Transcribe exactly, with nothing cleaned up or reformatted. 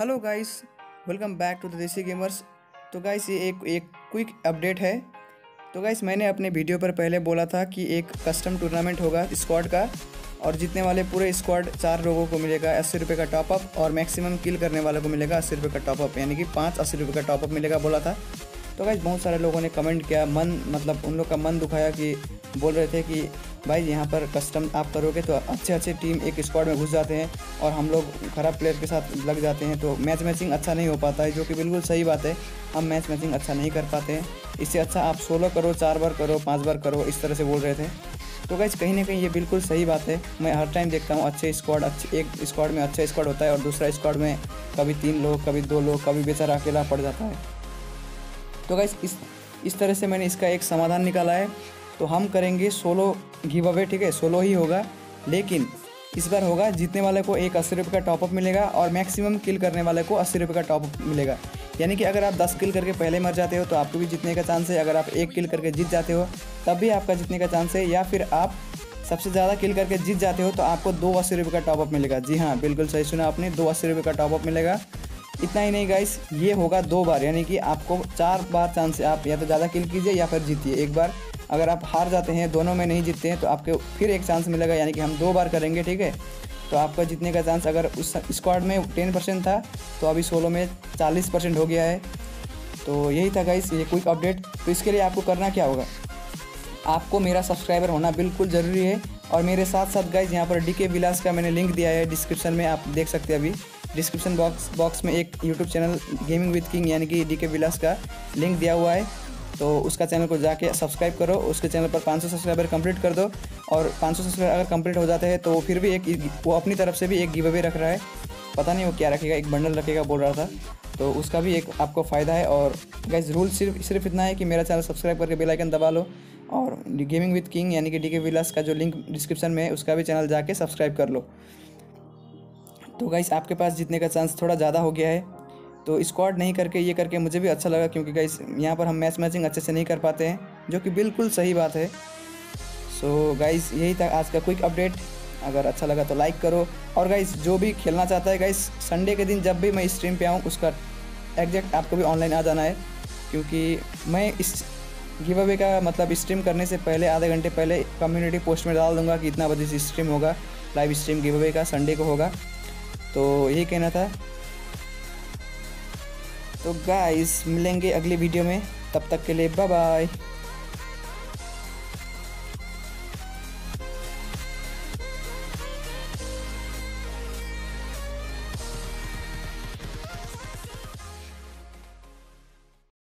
Hello guys, welcome back to the desi gamers. तो guys ये एक एक क्विक अपडेट है। तो गाइस मैंने अपने वीडियो पर पहले बोला था कि एक कस्टम टूर्नामेंट होगा स्क्वाड का, और जीतने वाले पूरे स्क्वाड चार लोगों को मिलेगा अस्सी रुपये का टॉपअप, और मैक्सिमम किल करने वाले को मिलेगा अस्सी रुपये का टॉपअप, यानी कि पाँच अस्सी रुपये का टॉपअप मिलेगा बोला था। तो गाइस बहुत सारे लोगों ने कमेंट किया, मन मतलब उन लोग का मन दुखाया कि बोल रहे थे कि भाई यहाँ पर कस्टम आप करोगे तो अच्छे अच्छे टीम एक स्क्वाड में घुस जाते हैं और हम लोग ख़राब प्लेयर के साथ लग जाते हैं, तो मैच मैचिंग अच्छा नहीं हो पाता है, जो कि बिल्कुल सही बात है। हम मैच मैचिंग अच्छा नहीं कर पाते हैं, इससे अच्छा आप सोलो करो, चार बार करो, पाँच बार करो, इस तरह से बोल रहे थे। तो गाइस कहीं ना कहीं ये बिल्कुल सही बात है। मैं हर टाइम देखता हूँ अच्छे स्क्वाड, अच्छे एक स्क्वाड में अच्छा स्क्वाड होता है और दूसरा स्क्वाड में कभी तीन लोग, कभी दो लोग, कभी बेचारा अकेला पड़ जाता है। तो गाइस इस इस तरह से मैंने इसका एक समाधान निकाला है। तो हम करेंगे सोलो गिव अवे, ठीक है, सोलो ही होगा, लेकिन इस बार होगा जीतने वाले को एक अस्सी रुपये का टॉपअप मिलेगा और मैक्सिमम किल करने वाले को अस्सी रुपये का टॉपअप मिलेगा। यानी कि अगर आप दस किल करके पहले मर जाते हो तो आपको भी जीतने का चांस है, अगर आप एक किल करके जीत जाते हो तब भी आपका जीतने का चांस है, या फिर आप सबसे ज़्यादा किल करके जीत जाते हो तो आपको दो अस्सी रुपये का टॉपअप मिलेगा। जी हाँ, बिल्कुल सही सुना आपने, दो अस्सी रुपये का टॉपअप मिलेगा। इतना ही नहीं गाइस, ये होगा दो बार, यानी कि आपको चार बार चांस है, आप या तो ज़्यादा किल कीजिए या फिर जीतिए एक बार। अगर आप हार जाते हैं, दोनों में नहीं जीतते हैं, तो आपके फिर एक चांस मिलेगा, यानी कि हम दो बार करेंगे, ठीक है। तो आपका जीतने का चांस अगर उस स्क्वाड में टेन परसेंट था तो अभी सोलो में चालीस परसेंट हो गया है। तो यही था गाइस ये क्विक अपडेट। तो इसके लिए आपको करना क्या होगा, आपको मेरा सब्सक्राइबर होना बिल्कुल ज़रूरी है। और मेरे साथ साथ गाइस यहाँ पर डीके विलास का मैंने लिंक दिया है डिस्क्रिप्शन में, आप देख सकते हैं अभी डिस्क्रिप्शन बॉक्स बॉक्स में एक YouTube channel gaming with king यानी कि डीके विलास का लिंक दिया हुआ है। तो उसका चैनल को जाके सब्सक्राइब करो, उसके चैनल पर पाँच सौ सब्सक्राइबर कंप्लीट कर दो, और पाँच सौ सब्सक्राइबर अगर कंप्लीट हो जाते हैं तो फिर भी एक वो अपनी तरफ से भी एक गिव अवे रख रहा है, पता नहीं वो क्या रखेगा, एक बंडल रखेगा बोल रहा था, तो उसका भी एक आपको फ़ायदा है। और गाइस रूल सिर्फ सिर्फ इतना है कि मेरा चैनल सब्सक्राइब करके बेल आइकन दबा लो, और गेमिंग विद किंग यानी कि डीके विलास का जो लिंक डिस्क्रिप्शन में है उसका भी चैनल जाके सब्सक्राइब कर लो। तो गाइस आपके पास जीतने का चांस थोड़ा ज़्यादा हो गया है। तो स्क्वाड नहीं करके ये करके मुझे भी अच्छा लगा, क्योंकि गाइस यहाँ पर हम मैच मैचिंग अच्छे से नहीं कर पाते हैं, जो कि बिल्कुल सही बात है। सो गाइस यही था आज का क्विक अपडेट। अगर अच्छा लगा तो लाइक करो, और गाइस जो भी खेलना चाहता है गाइस, संडे के दिन जब भी मैं स्ट्रीम पे आऊँ उसका एग्जैक्ट आपको भी ऑनलाइन आ जाना है, क्योंकि मैं इस गिव अवे का मतलब स्ट्रीम करने से पहले आधे घंटे पहले कम्युनिटी पोस्ट में डाल दूँगा कि इतना बजे से स्ट्रीम होगा, लाइव स्ट्रीम गिव अवे का संडे को होगा। तो यही कहना था। तो गाइस मिलेंगे अगली वीडियो में, तब तक के लिए बाय बाय।